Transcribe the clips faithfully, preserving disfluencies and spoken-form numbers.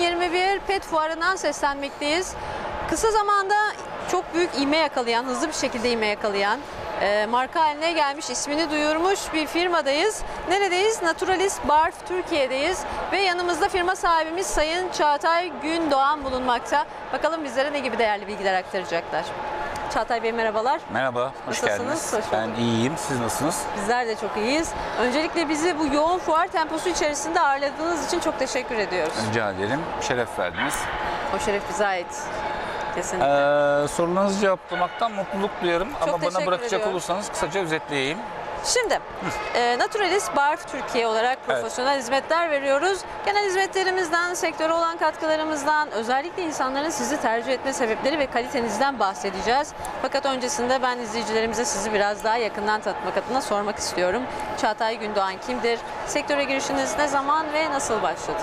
yirmi bir Pet Fuarı'ndan seslenmekteyiz. Kısa zamanda çok büyük ivme yakalayan, hızlı bir şekilde ivme yakalayan, e, marka haline gelmiş, ismini duyurmuş bir firmadayız. Neredeyiz? Naturalist Barf Türkiye'deyiz ve yanımızda firma sahibimiz Sayın Çağatay Gündoğan bulunmakta. Bakalım bizlere ne gibi değerli bilgiler aktaracaklar. Çağatay Bey merhabalar. Merhaba, hoş Nasılsınız? geldiniz. Hoş Ben iyiyim, siz nasılsınız? Bizler de çok iyiyiz. Öncelikle bizi bu yoğun fuar temposu içerisinde ağırladığınız için çok teşekkür ediyoruz. Rica ederim, şeref verdiniz. O şeref bize ait. Kesinlikle. Ee, sorularınızı cevaplamaktan mutluluk duyarım Çok ama bana teşekkür bırakacak ediyorum. olursanız kısaca özetleyeyim. Şimdi e, Naturalist Barf Türkiye olarak profesyonel evet. hizmetler veriyoruz. Genel hizmetlerimizden, sektöre olan katkılarımızdan, özellikle insanların sizi tercih etme sebepleri ve kalitenizden bahsedeceğiz. Fakat öncesinde ben izleyicilerimize sizi biraz daha yakından tanıtmak adına sormak istiyorum. Çağatay Gündoğan kimdir? Sektöre girişiniz ne zaman ve nasıl başladı?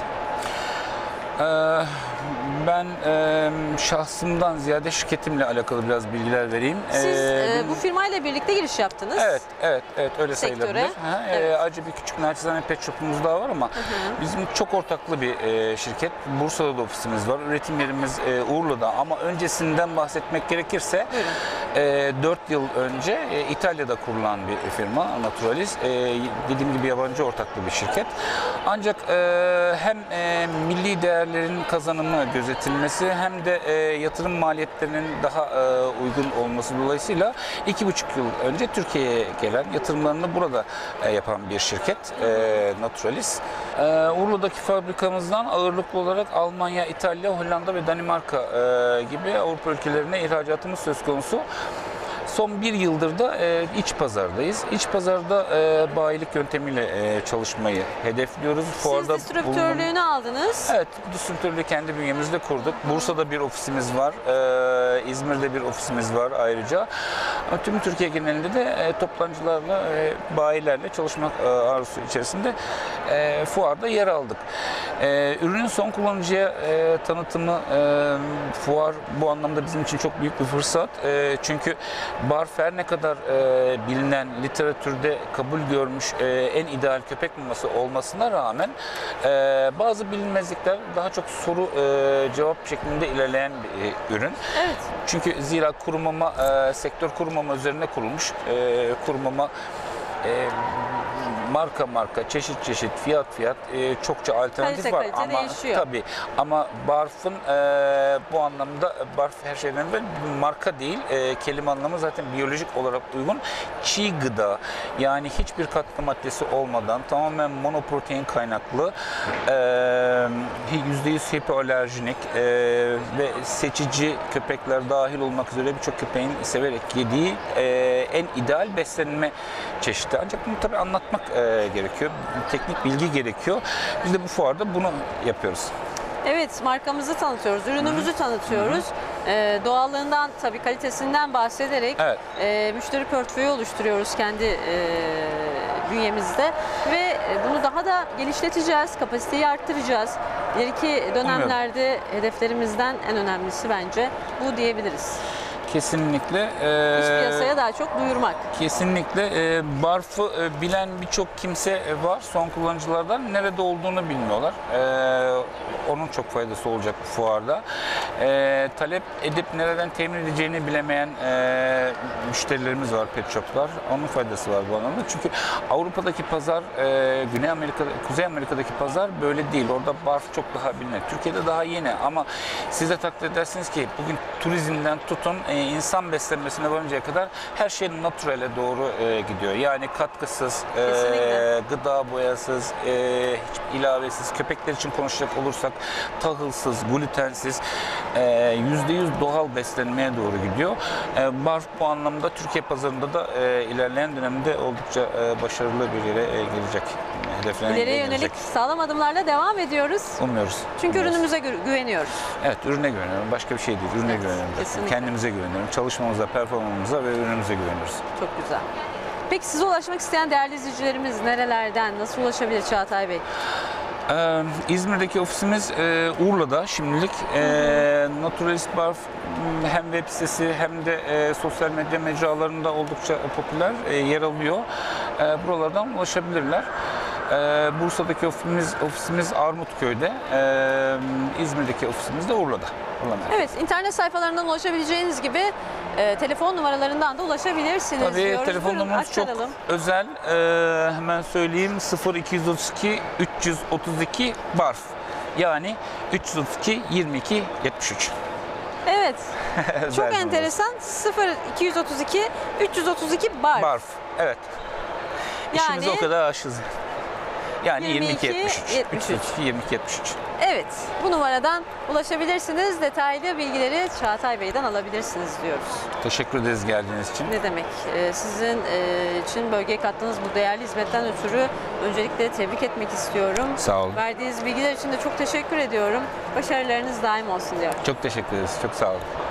Ee, ben e, şahsımdan ziyade şirketimle alakalı biraz bilgiler vereyim. Siz ee, e, bu firmayla birlikte giriş yaptınız. Evet, evet, evet öyle Sektöre. sayılabilir. Ha, Evet. e, ayrıca bir küçük naçizane pet shop'umuz daha var ama hı hı. bizim çok ortaklı bir e, şirket. Bursa'da da ofisimiz var. Üretim yerimiz e, Urla'da ama öncesinden bahsetmek gerekirse e, dört yıl önce e, İtalya'da kurulan bir firma Naturalist. E, dediğim gibi yabancı ortaklı bir şirket. Ancak e, hem e, milli değerlerin kazanımı gözetilmesi hem de e, yatırım maliyetlerinin daha e, uygun olması dolayısıyla iki buçuk yıl önce Türkiye'ye gelen yatırımlarını burada e, yapan bir şirket e, Naturalist. E, Urla'daki fabrikamızdan ağırlıklı olarak Almanya, İtalya, Hollanda ve Danimarka e, gibi Avrupa ülkelerine ihracatımız söz konusu. Son bir yıldır da e, iç pazardayız. İç pazarda e, bayilik yöntemiyle e, çalışmayı hedefliyoruz. Siz Fuarda distribütörlüğünü bulunum... aldınız. Evet, distribütörlüğü kendi bünyemizde kurduk. Bursa'da bir ofisimiz var, e, İzmir'de bir ofisimiz var ayrıca. Ama tüm Türkiye genelinde de e, toptancılarla, e, bayilerle çalışmak e, arzusu içerisinde e, fuarda yer aldık. E, ürünün son kullanıcıya e, tanıtımı, e, fuar bu anlamda bizim için çok büyük bir fırsat. E, çünkü Barf her ne kadar e, bilinen, literatürde kabul görmüş e, en ideal köpek maması olmasına rağmen e, bazı bilinmezlikler daha çok soru e, cevap şeklinde ilerleyen bir e, ürün. Evet. Çünkü zira kurumama, e, sektör kurumama üzerine kurulmuş. E, kurumama e, marka marka, çeşit çeşit, fiyat fiyat e, çokça alternatif kalite, var kalite ama değişiyor. tabii ama Barf'ın e, bu anlamda Barf her şeyden evvel bir marka değil. E, kelime anlamı zaten biyolojik olarak uygun. Çiğ gıda, yani hiçbir katkı maddesi olmadan tamamen monoprotein kaynaklı, yüzde yüz hipoalerjinik e, ve seçici köpekler dahil olmak üzere birçok köpeğin severek yediği e, en ideal beslenme çeşidi. Ancak bunu tabii anlatmak e, gerekiyor. Teknik bilgi gerekiyor. Biz de bu fuarda bunu yapıyoruz. Evet, markamızı tanıtıyoruz, ürünümüzü Hı-hı. tanıtıyoruz. Ee, doğallığından, tabii kalitesinden bahsederek evet. e, müşteri portföyü oluşturuyoruz kendi e, bünyemizde ve bunu daha da geliştireceğiz, kapasiteyi arttıracağız. İleriki dönemlerde Umuyorum. hedeflerimizden en önemlisi bence bu diyebiliriz. Kesinlikle. İç piyasaya daha çok duyurmak. Kesinlikle. E, Barf'ı e, bilen birçok kimse var. Son kullanıcılardan nerede olduğunu bilmiyorlar. E, onun çok faydası olacak bu fuarda. E, talep edip nereden temin edeceğini bilemeyen e, müşterilerimiz var, pet shop'lar. Onun faydası var bu anlamda. Çünkü Avrupa'daki pazar, e, Güney Amerika, Kuzey Amerika'daki pazar böyle değil. Orada Barf çok daha bilinen. Türkiye'de daha yeni ama siz de takdir edersiniz ki bugün turizmden tutun e, insan beslenmesine varıncaya kadar her şey naturale doğru e, gidiyor. Yani katkısız, e, gıda boyasız, e, hiç ilavesiz, köpekler için konuşacak olursak tahılsız, glutensiz, yüzde yüz doğal beslenmeye doğru gidiyor. E, Barf bu anlamda Türkiye pazarında da e, ilerleyen dönemde oldukça e, başarılı bir yere e, gelecek. İleriye yönelik sağlam adımlarla devam ediyoruz. Umuyoruz. Çünkü Umuyoruz. ürünümüze gü güveniyoruz. Evet, ürüne güveniyorum. Başka bir şey değil. Ürüne evet, güveniyorum. Kesinlikle. Kendimize güveniyorum. Çalışmamıza, performansımıza ve ürünümüze güveniyoruz. Çok güzel. Peki size ulaşmak isteyen değerli izleyicilerimiz nerelerden, nasıl ulaşabilir Çağatay Bey? Ee, İzmir'deki ofisimiz e, Urla'da şimdilik. E, Naturalist Barf hem web sitesi hem de e, sosyal medya mecralarında oldukça popüler e, yer alıyor. E, buralardan ulaşabilirler. Ee, Bursa'daki ofisimiz, ofisimiz Armutköy'de, ee, İzmir'deki ofisimiz de Urla'da. Urla merkezi. Evet, internet sayfalarından ulaşabileceğiniz gibi e, telefon numaralarından da ulaşabilirsiniz Tabii diyoruz. telefon Buyurun, numaramız çok aktaralım. özel. Ee, hemen söyleyeyim, sıfır iki otuz iki üç yüz otuz iki barf. Yani üç yüz otuz iki yirmi iki yetmiş üç. Evet, Özel çok numarası. enteresan. sıfır iki otuz iki üç yüz otuz iki barf. Barf, evet. İşimize Yani o kadar aşığız. Yani yirmi yirmi iki iki yetmiş üç. yetmiş üç. üç yüz otuz iki yirmi iki yetmiş üç. Evet, bu numaradan ulaşabilirsiniz. Detaylı bilgileri Çağatay Bey'den alabilirsiniz diyoruz. Teşekkür ederiz geldiğiniz için. Ne demek? Ee, sizin e, için bölgeye kattığınız bu değerli hizmetten ötürü öncelikle tebrik etmek istiyorum. Sağ olun. Verdiğiniz bilgiler için de çok teşekkür ediyorum. Başarılarınız daim olsun diyorum. Çok teşekkür ederiz. Çok sağ olun.